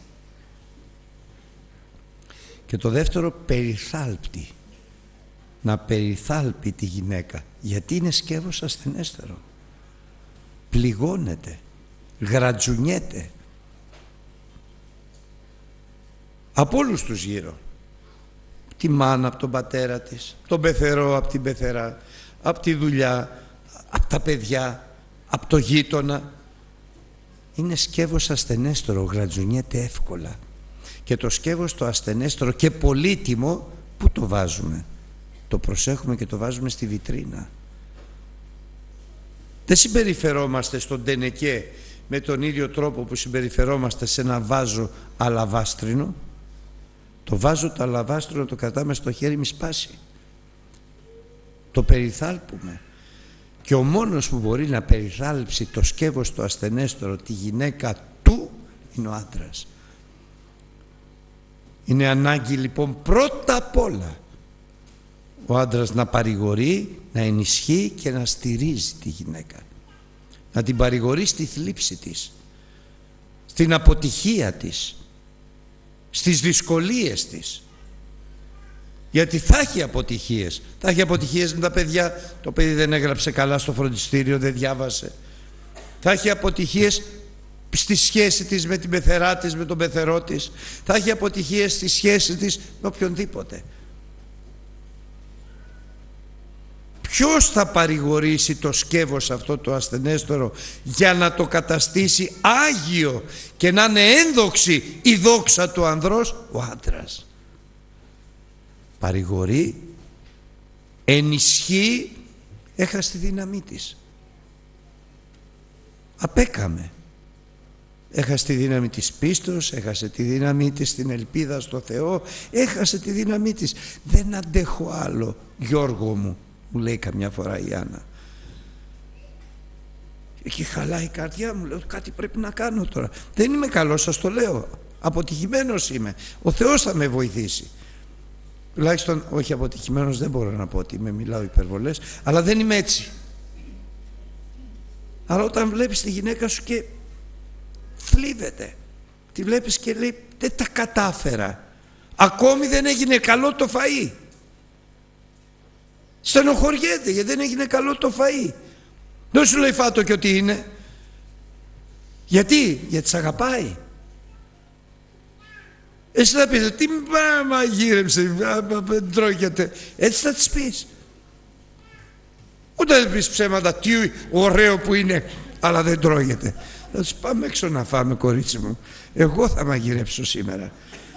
Και το δεύτερο, περιθάλπτη. Να περιθάλπει τη γυναίκα, γιατί είναι σκεύος ασθενέστερο. Πληγώνεται, γρατζουνιέται από όλους τους γύρω. Τη μάνα από τον πατέρα της, τον πεθερό από την πεθερά, από τη δουλειά, από τα παιδιά, από το γείτονα. Είναι σκεύος ασθενέστερο, γρατζουνιέται εύκολα. Και το σκεύος το ασθενέστερο και πολύτιμο, πού το βάζουμε? Το προσέχουμε και το βάζουμε στη βιτρίνα. Δεν συμπεριφερόμαστε στον τενεκέ με τον ίδιο τρόπο που συμπεριφερόμαστε σε ένα βάζο αλαβάστρινο. Το βάζο το αλαβάστρινο το κρατάμε στο χέρι, μη σπάσει. Το περιθάλπουμε. Και Και ο μόνος που μπορεί να περιθάλψει το σκεύος το ασθενέστερο, τη γυναίκα του, είναι ο άντρας. Είναι ανάγκη λοιπόν πρώτα απ' όλα ο άντρας να παρηγορεί, να ενισχύει και να στηρίζει τη γυναίκα. Να την παρηγορεί στη θλίψη της, στην αποτυχία της, στις δυσκολίες της. Γιατί θα έχει αποτυχίες. Θα έχει αποτυχίες με τα παιδιά. Το παιδί δεν έγραψε καλά στο φροντιστήριο, δεν διάβασε. Θα έχει αποτυχίες στη σχέση της με την πεθερά της, με τον πεθερό της. Θα έχει αποτυχίες στη σχέση της με οποιονδήποτε. Ποιος θα παρηγορήσει το σκεύος αυτό το ασθενέστερο για να το καταστήσει άγιο και να είναι ένδοξη η δόξα του ανδρός? Ο άντρας. Παρηγορεί, ενισχύει, έχασε τη δύναμή της. Απέκαμε. Έχασε τη δύναμη της πίστος, έχασε τη δύναμή της στην ελπίδα στο Θεό, έχασε τη δύναμή της. Δεν αντέχω άλλο, Γιώργο μου, μου λέει καμιά φορά η Άννα. Και χαλάει η καρδιά μου, λέω κάτι πρέπει να κάνω τώρα. Δεν είμαι καλός, σας το λέω, αποτυχημένος είμαι. Ο Θεός θα με βοηθήσει. Τουλάχιστον όχι αποτυχημένος δεν μπορώ να πω ότι με μιλάω υπερβολές, αλλά δεν είμαι έτσι. Αλλά όταν βλέπεις τη γυναίκα σου και θλίβεται, τη βλέπεις και λέει δεν τα κατάφερα, ακόμη δεν έγινε καλό το φαΐ, στενοχωριέται γιατί δεν έγινε καλό το φαΐ. Δεν σου λέει φάτο και ότι είναι. Γιατί? Γιατί σ' αγαπάει. Εσύ θα πεις τι μαγείρεψε, δεν τρώγεται. Έτσι θα της πεις. Ούτε δεν πεις ψέματα, τι ωραίο που είναι, αλλά δεν τρώγεται. Θα της πάμε έξω να φάμε, κορίτσι μου, εγώ θα μαγειρέψω σήμερα.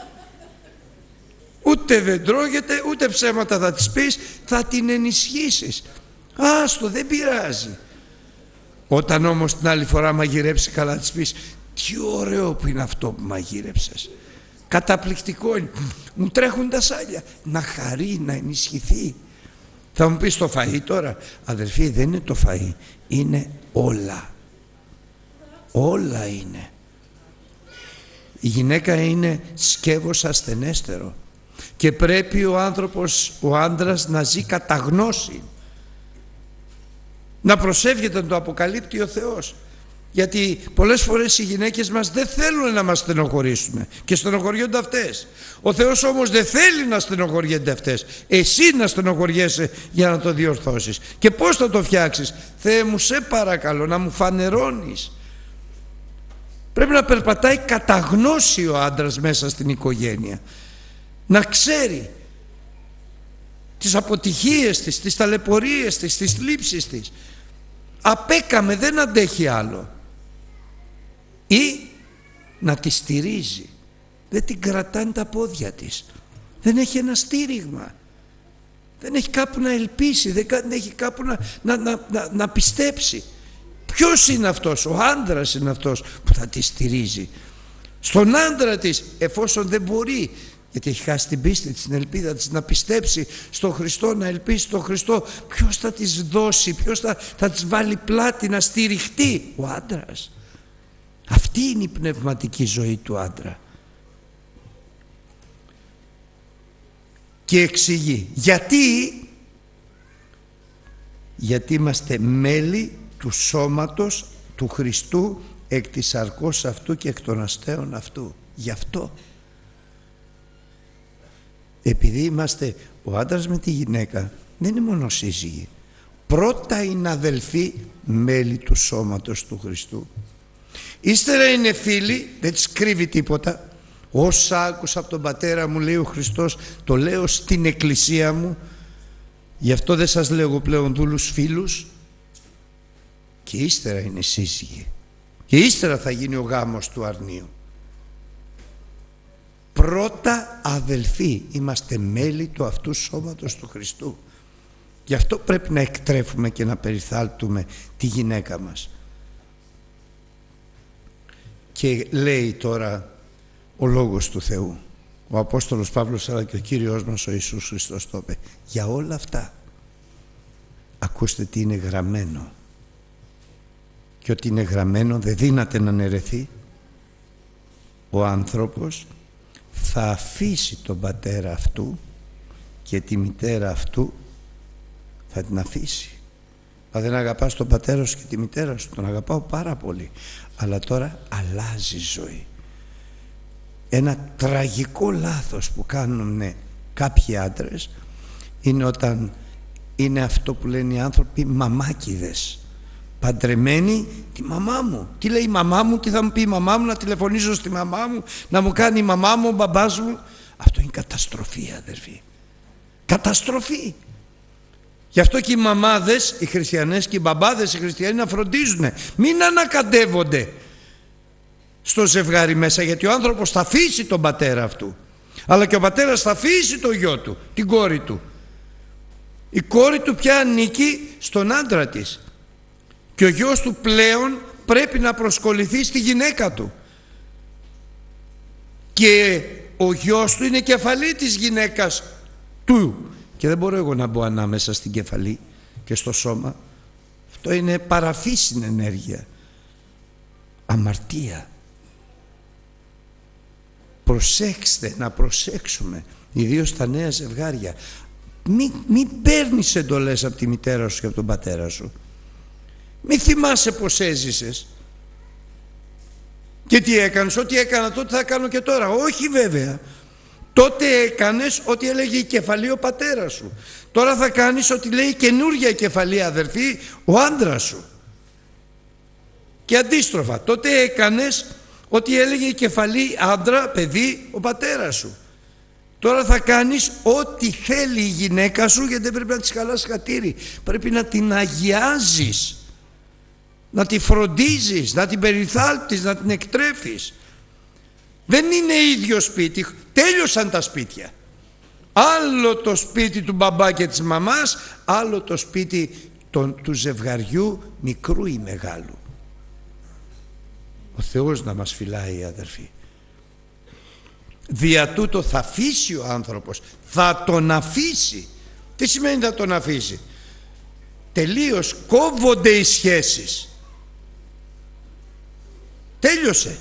Ούτε δεν τρώγεται, ούτε ψέματα θα της πεις, θα την ενισχύσεις. Άστο, δεν πειράζει. Όταν όμως την άλλη φορά μαγειρέψει καλά, της πεις τι ωραίο που είναι αυτό που μαγείρεψες, καταπληκτικό είναι, μου τρέχουν τα σάλια. Να χαρεί, να ενισχυθεί. Θα μου πεις το φαΐ τώρα? Αδερφοί, δεν είναι το φαΐ, είναι όλα. Όλα είναι. Η γυναίκα είναι σκεύος ασθενέστερο και πρέπει ο άνθρωπος, ο άντρας, να ζει κατά γνώση, να προσεύγεται να το αποκαλύπτει ο Θεός. Γιατί πολλές φορές οι γυναίκες μας δεν θέλουν να μας στενοχωρήσουν και στενοχωριούνται αυτές. Ο Θεός όμως δεν θέλει να στενοχωριούνται αυτές. Εσύ να στενοχωριέσαι για να το διορθώσεις. Και πώς θα το φτιάξεις? Θεέ μου, σε παρακαλώ να μου φανερώνεις. Πρέπει να περπατάει κατά γνώση ο άντρας μέσα στην οικογένεια. Να ξέρει τις αποτυχίες της, τις ταλαιπωρίες της, τις θλίψεις της. Απέκαμε, δεν αντέχει άλλο. Ή να τη στηρίζει. Δεν την κρατάνε τα πόδια της. Δεν έχει ένα στήριγμα. Δεν έχει κάπου να ελπίσει. Δεν έχει κάπου να, να, να, να, να πιστέψει. Ποιος είναι αυτός? Ο άντρας είναι αυτός που θα τη στηρίζει. Στον άντρα της, εφόσον δεν μπορεί, γιατί έχει χάσει την πίστη της, την ελπίδα της, να πιστέψει στον Χριστό, να ελπίσει στον Χριστό, ποιος θα της δώσει, ποιος θα, θα της βάλει πλάτη να στηριχτεί? Ο άντρας. Αυτή είναι η πνευματική ζωή του άντρα. Και εξηγεί γιατί, γιατί είμαστε μέλη του σώματος του Χριστού, εκ της σαρκός αυτού και εκ των αστέων αυτού. Γι' αυτό. Επειδή είμαστε ο άντρας με τη γυναίκα, δεν είναι μόνο σύζυγοι. Πρώτα είναι αδελφοί, μέλη του σώματος του Χριστού. Ύστερα είναι φίλοι, δεν τις κρύβει τίποτα. Όσα άκουσα από τον πατέρα μου, λέει ο Χριστός, το λέω στην εκκλησία μου. Γι' αυτό δεν σας λέω πλέον δούλους, φίλους. Και ύστερα είναι σύζυγοι. Και ύστερα θα γίνει ο γάμος του αρνίου. Πρώτα αδελφοί, είμαστε μέλη του αυτού σώματος του Χριστού. Γι' αυτό πρέπει να εκτρέφουμε και να περιθάλπτουμε τη γυναίκα μας. Και λέει τώρα ο Λόγος του Θεού, ο Απόστολος Παύλος αλλά και ο Κύριος μας ο Ιησούς Χριστός το είπε, για όλα αυτά ακούστε τι είναι γραμμένο. Και ότι είναι γραμμένο δεν δύναται να αναιρεθεί. Ο άνθρωπος θα αφήσει τον πατέρα αυτού και τη μητέρα αυτού θα την αφήσει. Μα δεν αγαπάς τον πατέρα σου και τη μητέρα σου? Τον αγαπάω πάρα πολύ, αλλά τώρα αλλάζει η ζωή. Ένα τραγικό λάθος που κάνουν κάποιοι άντρες είναι όταν είναι αυτό που λένε οι άνθρωποι μαμάκιδες. Παντρεμένοι, τη μαμά μου. Τι λέει η μαμά μου, τι θα μου πει η μαμά μου, να τηλεφωνήσω στη μαμά μου, να μου κάνει η μαμά μου, ο μπαμπάς μου. Αυτό είναι καταστροφή, αδερφοί. Καταστροφή. Γι' αυτό και οι μαμάδες, οι χριστιανές, και οι μπαμπάδες, οι χριστιανοί να φροντίζουν. Μην ανακατεύονται στο ζευγάρι μέσα, γιατί ο άνθρωπος θα αφήσει τον πατέρα αυτού, αλλά και ο πατέρας θα αφήσει το γιο του, την κόρη του. Η κόρη του πια ανήκει στον άντρα της και ο γιος του πλέον πρέπει να προσκοληθεί στη γυναίκα του, και ο γιος του είναι κεφαλή της γυναίκας του και δεν μπορώ εγώ να μπω ανάμεσα στην κεφαλή και στο σώμα. Αυτό είναι παραφύσιν ενέργεια, αμαρτία. Προσέξτε, να προσέξουμε, ιδίως τα νέα ζευγάρια. Μην, μην παίρνεις εντολές από τη μητέρα σου και από τον πατέρα σου. Μην θυμάσαι πως έζησες και τι έκανες. Ό,τι έκανα τότε θα κάνω και τώρα. Όχι βέβαια. Τότε έκανες ό,τι έλεγε η κεφαλή ο πατέρας σου. Τώρα θα κάνεις ό,τι λέει η καινούργια κεφαλή, αδερφή, ο άντρας σου. Και αντίστροφα, τότε έκανες ό,τι έλεγε η κεφαλή άντρα, παιδί, ο πατέρας σου. Τώρα θα κάνεις ό,τι θέλει η γυναίκα σου, γιατί δεν πρέπει να της χαλάς χατήρι. Πρέπει να την αγιάζεις, να τη φροντίζεις, να την περιθάλπτεις, να την εκτρέφεις. Δεν είναι ίδιο σπίτι, τέλειωσαν τα σπίτια. Άλλο το σπίτι του μπαμπά και της μαμάς, άλλο το σπίτι των, του ζευγαριού, μικρού ή μεγάλου. Ο Θεός να μας φυλάει, αδερφοί. Δια τούτο θα αφήσει ο άνθρωπος, θα τον αφήσει. Τι σημαίνει θα τον αφήσει? Τελείως κόβονται οι σχέσεις. Τέλειωσε.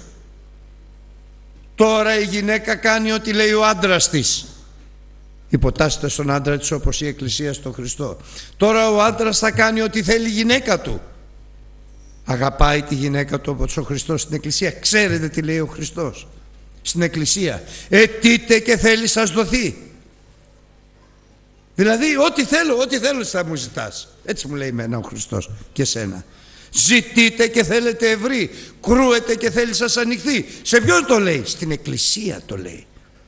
Τώρα η γυναίκα κάνει ό,τι λέει ο άντρας της. Υποτάσσεται στον άντρα της όπως η Εκκλησία στον Χριστό. Τώρα ο άντρας θα κάνει ό,τι θέλει η γυναίκα του. Αγαπάει τη γυναίκα του όπως ο Χριστός στην Εκκλησία. Ξέρετε τι λέει ο Χριστός στην Εκκλησία? Αιτείτε και θέλει σας δοθεί. Δηλαδή ό,τι θέλω, ό,τι θέλω θα μου ζητάς. Έτσι μου λέει εμένα ο Χριστός και σένα. Ζητείτε και θέλετε ευρύ, κρούετε και θέλει σας ανοιχθεί. Σε ποιον το λέει? Στην Εκκλησία το λέει.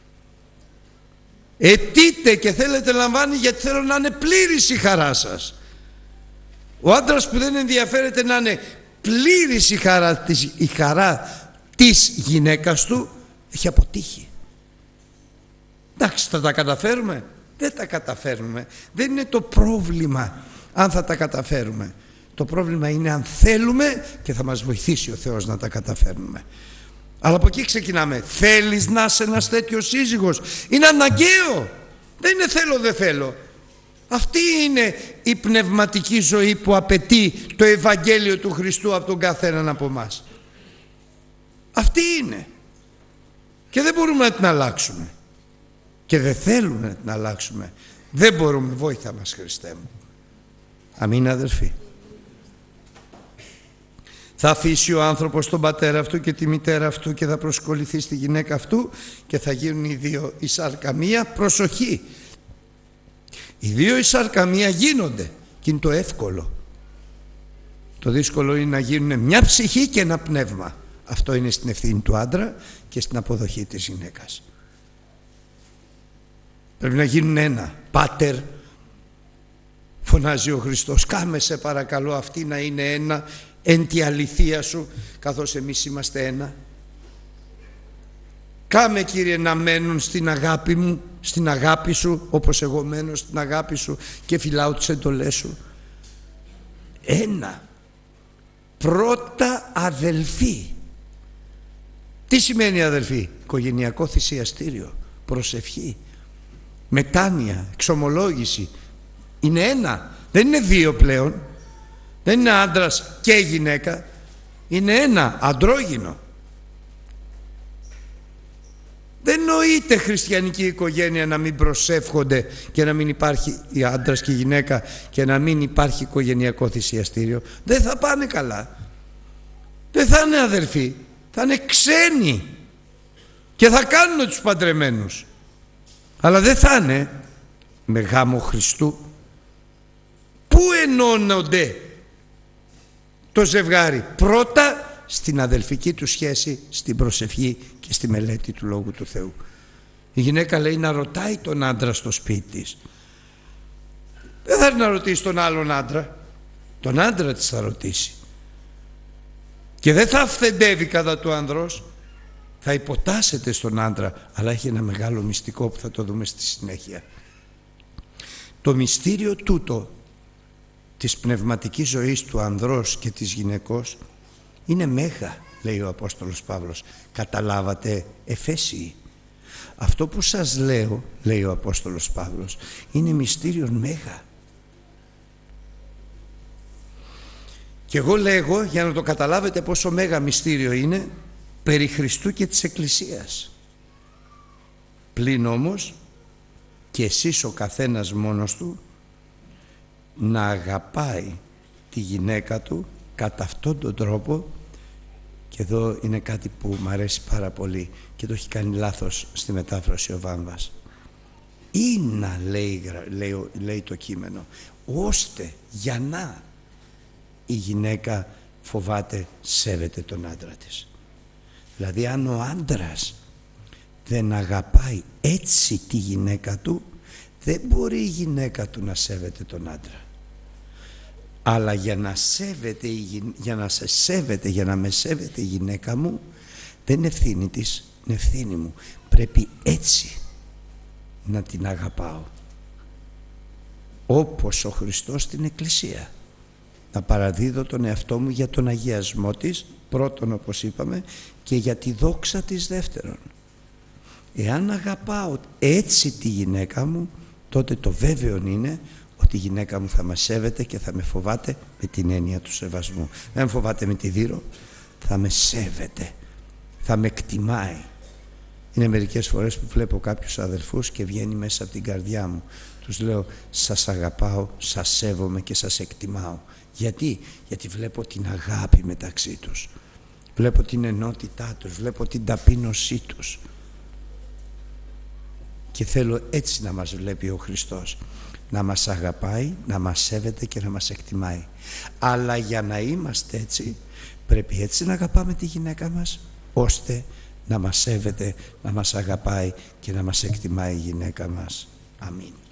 Αιτείτε και θέλετε λαμβάνει, γιατί θέλω να είναι πλήρης η χαρά σας. Ο άντρας που δεν ενδιαφέρεται να είναι πλήρης η χαρά της, η χαρά της γυναίκας του, έχει αποτύχει. Εντάξει, θα τα καταφέρουμε? Δεν τα καταφέρουμε. Δεν είναι το πρόβλημα αν θα τα καταφέρουμε. Το πρόβλημα είναι αν θέλουμε, και θα μας βοηθήσει ο Θεός να τα καταφέρνουμε. Αλλά από εκεί ξεκινάμε. Θέλεις να είσαι ένας τέτοιος σύζυγος? Είναι αναγκαίο. Δεν είναι θέλω δεν θέλω. Αυτή είναι η πνευματική ζωή που απαιτεί το Ευαγγέλιο του Χριστού από τον καθέναν από εμάς. Αυτή είναι. Και δεν μπορούμε να την αλλάξουμε. Και δεν θέλουμε να την αλλάξουμε. Δεν μπορούμε. Βόηθα μας, Χριστέ μου. Αμήν, αδερφοί. Θα αφήσει ο άνθρωπος τον πατέρα αυτού και τη μητέρα αυτού και θα προσκοληθεί στη γυναίκα αυτού και θα γίνουν οι δύο η σάρκα μία. Προσοχή. Οι δύο η σάρκα μία γίνονται και είναι το εύκολο. Το δύσκολο είναι να γίνουν μια ψυχή και ένα πνεύμα. Αυτό είναι στην ευθύνη του άντρα και στην αποδοχή της γυναίκας. Πρέπει να γίνουν ένα. Πάτερ, φωνάζει ο Χριστός, κάμε σε παρακαλώ αυτή να είναι ένα εν τη αληθεία σου, καθώς εμείς είμαστε ένα. Κάμε, Κύριε, να μένουν στην αγάπη μου, στην αγάπη σου, όπως εγώ μένω στην αγάπη σου και φυλάω τις εντολές σου. Ένα. Πρώτα αδελφοί. Τι σημαίνει αδελφοί? Οικογενειακό θυσιαστήριο, προσευχή, μετάνοια, εξομολόγηση. Είναι ένα. Δεν είναι δύο πλέον. Δεν είναι άντρας και γυναίκα. Είναι ένα, αντρόγυνο. Δεν νοείται χριστιανική οικογένεια να μην προσεύχονται και να μην υπάρχει η άντρας και η γυναίκα και να μην υπάρχει οικογενειακό θυσιαστήριο. Δεν θα πάνε καλά. Δεν θα είναι αδερφοί. Θα είναι ξένοι και θα κάνουν τους παντρεμένους. Αλλά δεν θα είναι με γάμο Χριστού. Πού ενώνονται το ζευγάρι? Πρώτα στην αδελφική του σχέση, στην προσευχή και στη μελέτη του Λόγου του Θεού. Η γυναίκα λέει να ρωτάει τον άντρα στο σπίτι της. Δεν θα να ρωτήσει τον άλλον άντρα. Τον άντρα της θα ρωτήσει. Και δεν θα αυθεντεύει κατά του ανδρός. Θα υποτάσσεται στον άντρα. Αλλά έχει ένα μεγάλο μυστικό που θα το δούμε στη συνέχεια. Το μυστήριο τούτο της πνευματικής ζωής του ανδρός και της γυναικός είναι μέγα, λέει ο Απόστολος Παύλος. Καταλάβατε, Εφέσιοι? Αυτό που σας λέω, λέει ο Απόστολος Παύλος, είναι μυστήριον μέγα. Και εγώ λέγω, για να το καταλάβετε πόσο μέγα μυστήριο είναι, περί Χριστού και της Εκκλησίας. Πλην όμως και εσείς ο καθένας μόνος του να αγαπάει τη γυναίκα του κατά αυτόν τον τρόπο. Και εδώ είναι κάτι που μου αρέσει πάρα πολύ και το έχει κάνει λάθος στη μετάφραση ο Βάμβας. Ή να λέει, λέει, λέει το κείμενο, ώστε για να η γυναίκα φοβάται, σέβεται τον άντρα της. Δηλαδή αν ο άντρας δεν αγαπάει έτσι τη γυναίκα του, δεν μπορεί η γυναίκα του να σέβεται τον άντρα. Αλλά για να, σέβεται, για να σε σέβεται, για να με σέβεται η γυναίκα μου, δεν είναι ευθύνη της, είναι ευθύνη μου. Πρέπει έτσι να την αγαπάω. Όπως ο Χριστός στην Εκκλησία. Να παραδίδω τον εαυτό μου για τον αγιασμό της, πρώτον όπως είπαμε, και για τη δόξα της δεύτερον. Εάν αγαπάω έτσι τη γυναίκα μου, τότε το βέβαιο είναι ότι η γυναίκα μου θα με σέβεται και θα με φοβάται με την έννοια του σεβασμού. Δεν με φοβάται με τη δείρο, θα με σέβεται, θα με εκτιμάει. Είναι μερικές φορές που βλέπω κάποιους αδελφούς και βγαίνει μέσα από την καρδιά μου. Τους λέω, σας αγαπάω, σας σέβομαι και σας εκτιμάω. Γιατί? Γιατί βλέπω την αγάπη μεταξύ τους. Βλέπω την ενότητά τους, βλέπω την ταπείνωσή τους. Και θέλω έτσι να μας βλέπει ο Χριστός. Να μας αγαπάει, να μας σέβεται και να μας εκτιμάει. Αλλά για να είμαστε έτσι, πρέπει έτσι να αγαπάμε τη γυναίκα μας, ώστε να μας σέβεται, να μας αγαπάει και να μας εκτιμάει η γυναίκα μας. Αμήν.